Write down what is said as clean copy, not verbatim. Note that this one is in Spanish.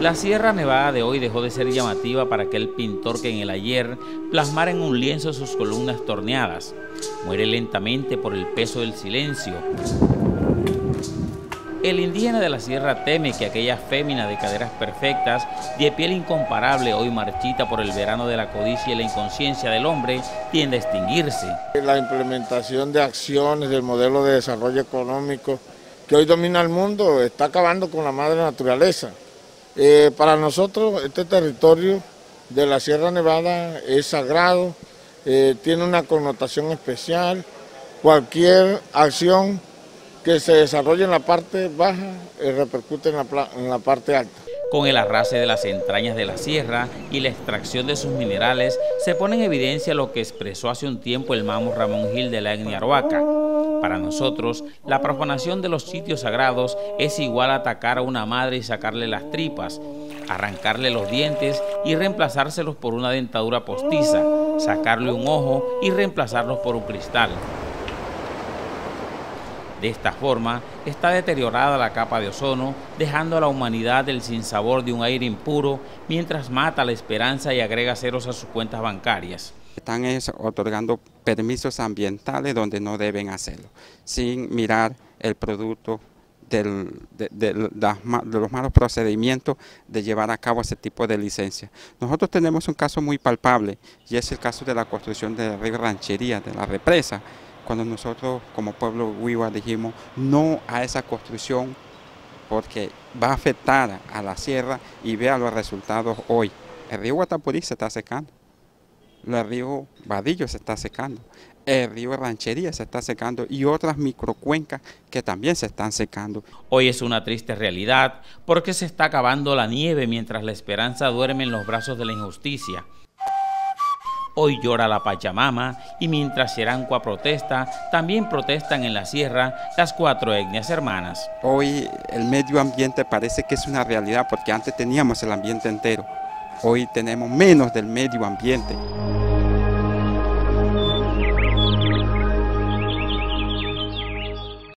La Sierra Nevada de hoy dejó de ser llamativa para aquel pintor que en el ayer plasmara en un lienzo sus columnas torneadas. Muere lentamente por el peso del silencio. El indígena de la sierra teme que aquella fémina de caderas perfectas, de piel incomparable, hoy marchita por el verano de la codicia y la inconsciencia del hombre, tiende a extinguirse. La implementación de acciones del modelo de desarrollo económico que hoy domina el mundo está acabando con la madre naturaleza. Para nosotros este territorio de la Sierra Nevada es sagrado, tiene una connotación especial. Cualquier acción que se desarrolle en la parte baja repercute en la parte alta. Con el arrase de las entrañas de la sierra y la extracción de sus minerales, se pone en evidencia lo que expresó hace un tiempo el mamo Ramón Gil de la etnia Arhuaca. Para nosotros, la profanación de los sitios sagrados es igual a atacar a una madre y sacarle las tripas, arrancarle los dientes y reemplazárselos por una dentadura postiza, sacarle un ojo y reemplazarlos por un cristal. De esta forma, está deteriorada la capa de ozono, dejando a la humanidad el sinsabor de un aire impuro, mientras mata la esperanza y agrega ceros a sus cuentas bancarias. Están otorgando permisos ambientales donde no deben hacerlo, sin mirar el producto de los malos procedimientos de llevar a cabo ese tipo de licencias. Nosotros tenemos un caso muy palpable y es el caso de la construcción de la río Ranchería, de la represa, cuando nosotros como pueblo Wiwa dijimos no a esa construcción porque va a afectar a la sierra y vea los resultados hoy. El río Guatapurí se está secando, el río Vadillo se está secando, el río Ranchería se está secando y otras microcuencas que también se están secando. Hoy es una triste realidad porque se está acabando la nieve mientras la esperanza duerme en los brazos de la injusticia. Hoy llora la Pachamama y mientras Xerancua protesta, también protestan en la sierra las 4 etnias hermanas. Hoy el medio ambiente parece que es una realidad porque antes teníamos el ambiente entero. Hoy tenemos menos del medio ambiente.